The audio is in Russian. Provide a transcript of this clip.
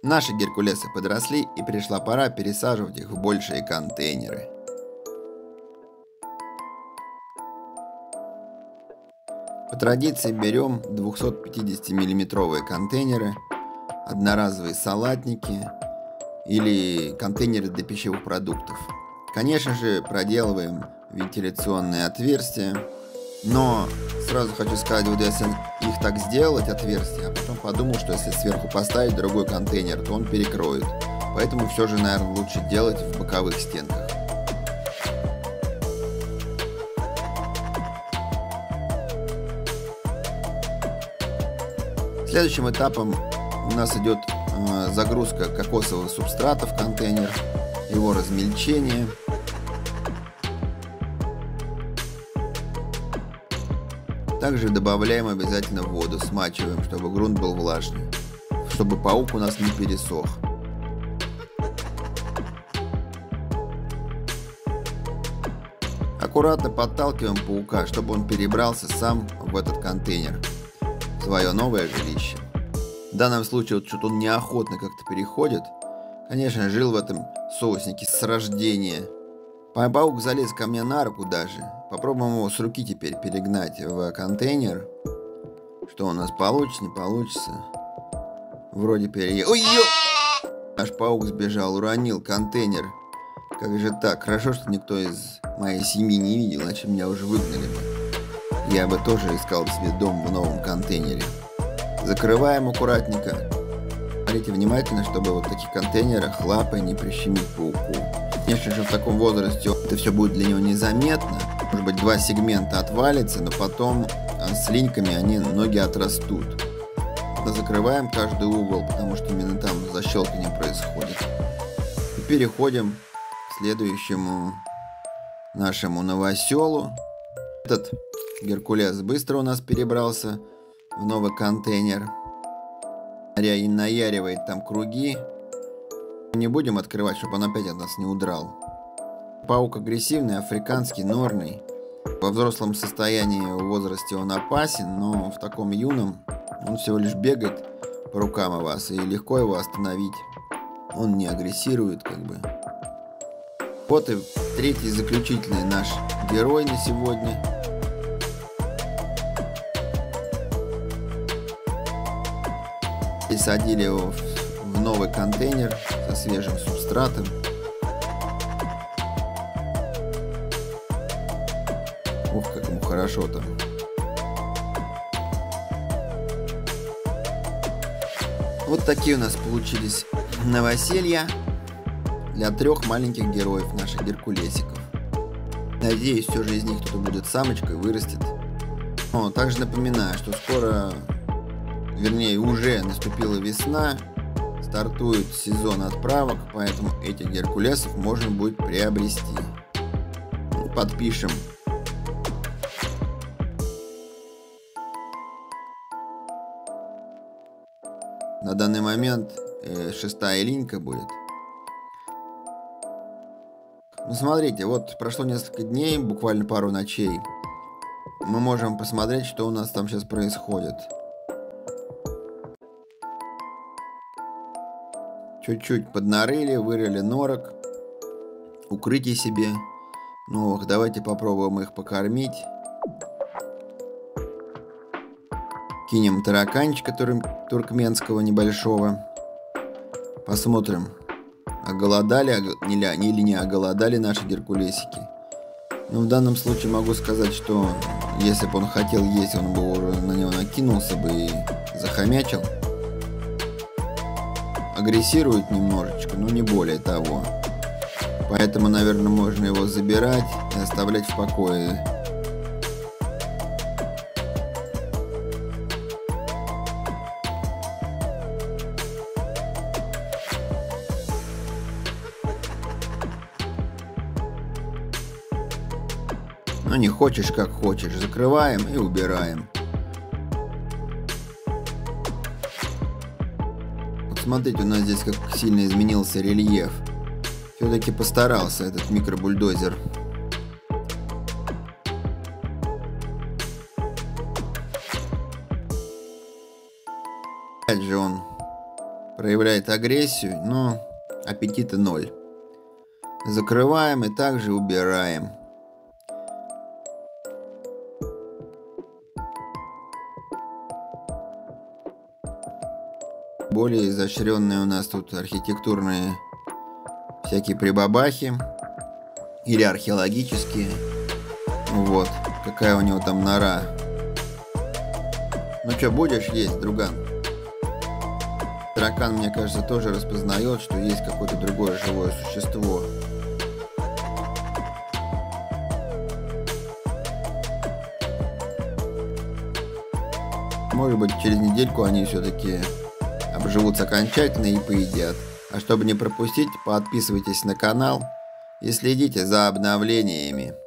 Наши геркулесы подросли, и пришла пора пересаживать их в большие контейнеры. По традиции берем 250-миллиметровые контейнеры, одноразовые салатники или контейнеры для пищевых продуктов. Конечно же, проделываем вентиляционные отверстия, но сразу хочу сказать, вот если их так сделать, отверстия, а потом подумал, что если сверху поставить другой контейнер, то он перекроет. Поэтому все же, наверное, лучше делать в боковых стенках. Следующим этапом у нас идет загрузка кокосового субстрата в контейнер, его размельчение. Также добавляем обязательно воду, смачиваем, чтобы грунт был влажный, чтобы паук у нас не пересох. Аккуратно подталкиваем паука, чтобы он перебрался сам в этот контейнер, в свое новое жилище. В данном случае вот что-то он неохотно как-то переходит. Конечно, жил в этом соуснике с рождения. Паук залез ко мне на руку даже. Попробуем его с руки теперь перегнать в контейнер. Что у нас получится, не получится. Вроде переехал. Ой, наш паук сбежал, уронил контейнер. Как же так? Хорошо, что никто из моей семьи не видел, иначе меня уже выгнали бы. Я бы тоже искал себе дом в новом контейнере. Закрываем аккуратненько. Смотрите внимательно, чтобы вот в таких контейнерах лапой не прищемить пауку. Конечно же, в таком возрасте это все будет для него незаметно. Может быть, 2 сегмента отвалится, но потом с линьками ноги отрастут. Закрываем каждый угол, потому что именно там защелкивание происходит. И переходим к следующему нашему новоселу. Этот геркулес быстро у нас перебрался в новый контейнер. Наяривает там круги. Не будем открывать, чтобы он опять от нас не удрал. Паук агрессивный, африканский, норный. Во взрослом состоянии, в возрасте он опасен, но в таком юном он всего лишь бегает по рукам у вас, и легко его остановить. Он не агрессирует, как бы. Вот и третий заключительный наш герой на сегодня. Пересадили его в новый контейнер со свежим субстратом. Ух, как ему хорошо там. Вот такие у нас получились новоселья для 3 маленьких героев наших геркулесиков. Надеюсь, все же из них кто-то будет самочкой, вырастет. Но также напоминаю, что скоро, вернее уже наступила весна, стартует сезон отправок, поэтому этих геркулесов можно будет приобрести. Подпишем. На данный момент 6-я линька будет. Ну смотрите, вот прошло несколько дней, буквально пару ночей. Мы можем посмотреть, что у нас там сейчас происходит. Чуть-чуть поднарыли, вырыли норок, укрытий себе новых. Давайте попробуем их покормить. Кинем тараканчика туркменского небольшого. Посмотрим, оголодали или не оголодали наши геркулесики. Но в данном случае могу сказать, что если бы он хотел есть, он бы уже на него накинулся бы и захомячил. Агрессирует немножечко, но не более того. Поэтому, наверное, можно его забирать и оставлять в покое. Но не хочешь, как хочешь. Закрываем и убираем. Вот смотрите, у нас здесь как сильно изменился рельеф. Все-таки постарался этот микробульдозер. Опять же он проявляет агрессию, но аппетита 0. Закрываем и также убираем. Более изощренные у нас тут архитектурные всякие прибабахи. Или археологические. Вот. Какая у него там нора. Ну что, будешь есть, друган? Таракан, мне кажется, тоже распознает, что есть какое-то другое живое существо. Может быть, через недельку они все-таки обживутся окончательно и поедят. А чтобы не пропустить, подписывайтесь на канал и следите за обновлениями.